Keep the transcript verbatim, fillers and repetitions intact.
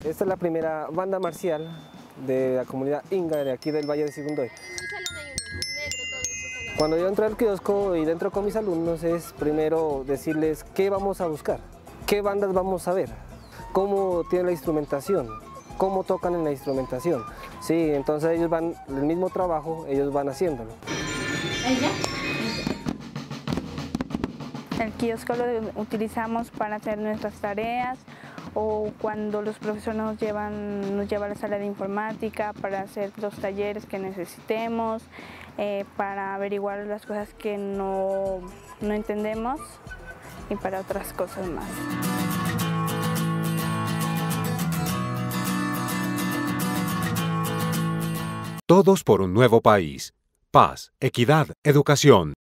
Esta es la primera banda marcial de la comunidad Inga de aquí del Valle de Sibundoy. Cuando yo entro al kiosco y dentro con mis alumnos es primero decirles qué vamos a buscar, qué bandas vamos a ver, cómo tiene la instrumentación, cómo tocan en la instrumentación. Sí, entonces ellos van, el mismo trabajo, ellos van haciéndolo. El kiosco lo utilizamos para hacer nuestras tareas o cuando los profesores nos llevan, nos llevan a la sala de informática para hacer los talleres que necesitemos, eh, para averiguar las cosas que no, no entendemos y para otras cosas más. Todos por un nuevo país. Paz, equidad, educación.